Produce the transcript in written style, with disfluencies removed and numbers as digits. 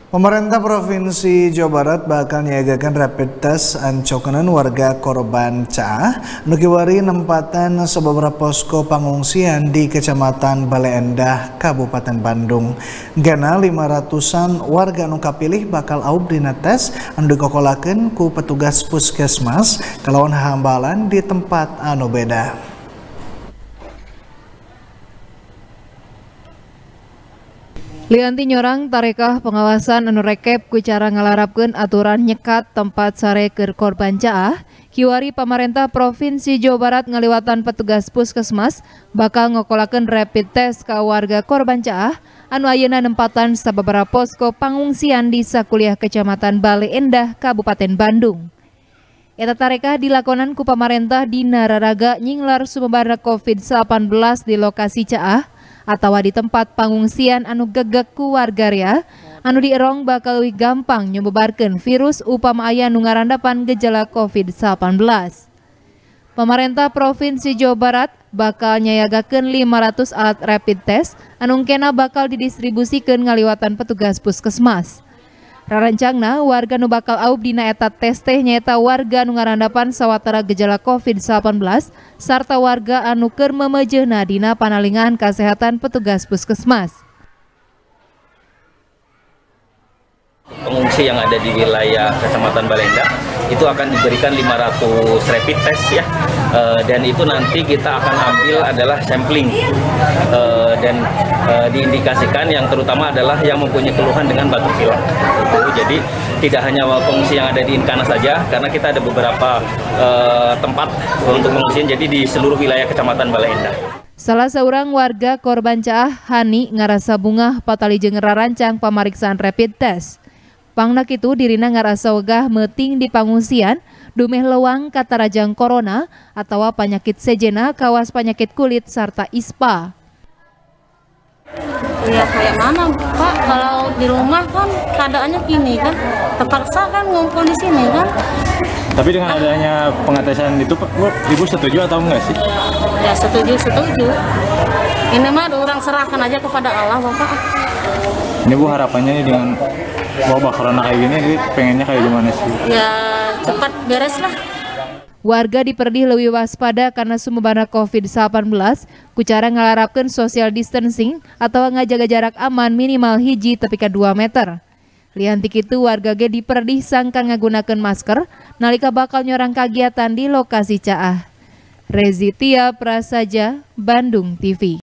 Pemerintah Provinsi Jawa Barat bakal nyiagakan rapid test ancokeun warga korban Caah nu kiwari nempatan sababaraha posko pangungsian di Kecamatan Bale Endah, Kabupaten Bandung. Gana 500-an warga nu kapilih bakal aub dina tes anu dikokolakeun ku petugas puskesmas kalawan hambalan di tempat anu beda. Lianti nyorang tarekah pengawasan anu rekep ku cara ngalarapkeun aturan nyekat tempat sare keur korban Caah, kiwari pamarentah Provinsi Jawa Barat ngaliwatan petugas puskesmas bakal ngokolakeun rapid test ka warga korban Caah anu ayeuna nempatan sababaraha posko pangungsian di sakuliah Kecamatan Bale Endah, Kabupaten Bandung. Eta tarekah dilakonan ku pamarentah dina raraga nyinglar sumebarna COVID-19 di lokasi Caah atau di tempat pangungsian anu gegek ku warga anu dierong bakal leuwih gampang nyebarkeun virus upama aya nu ngarandapan gejala COVID-19. Pemerintah Provinsi Jawa Barat bakal nyayagakeun 500 alat rapid test anu engkena bakal didistribusikeun ngaliwatan petugas puskesmas. Rarancangna warga nu bakal aub dina eta tes teh nyaeta warga nu ngarandapan sawatara gejala COVID-19 sarta warga anu keur memejeuna dina panalingan kasehatan petugas puskesmas. Pengungsi yang ada di wilayah Kecamatan Bale Endah itu akan diberikan 500 rapid test ya, dan itu nanti kita akan ambil adalah sampling dan diindikasikan yang terutama adalah yang mempunyai keluhan dengan batuk pilek. Jadi tidak hanya pengungsi yang ada di Inkana saja, karena kita ada beberapa tempat untuk pengungsian jadi di seluruh wilayah Kecamatan Bale Endah. Salah seorang warga korban Caah, Hani, ngarasa bungah patali jeung rarancang pamariksaan rapid test. Pangna kitu dirina ngarasa wegah meuting di pangungsian dumeh leuwang katarajang corona atawa panyakit sejena kawas penyakit kulit serta ISPA. Ya kayak mana Pak, kalau di rumah kan keadaannya gini kan, terpaksa kan ngumpul di sini kan. Tapi dengan adanya pengetesan itu Pak, Ibu setuju atau enggak sih? Ya setuju. Ini mah orang serahkan aja kepada Allah Bapak. Ini Bu harapannya dengan wabah corona kayak gini, pengennya kayak gimana sih? Ya cepat beres lah. Warga diperdih leuwih waspada karena sumebarna COVID-19 ku cara ngalarapkeun social distancing atau ngajaga jarak aman minimal hiji tepi ka 2 meter. Lianti kitu warga ge diperdih sangkan ngagunakeun masker nalika bakal nyorang kagiatan di lokasi Caah. Rezi Tia Prasaja, Bandung TV.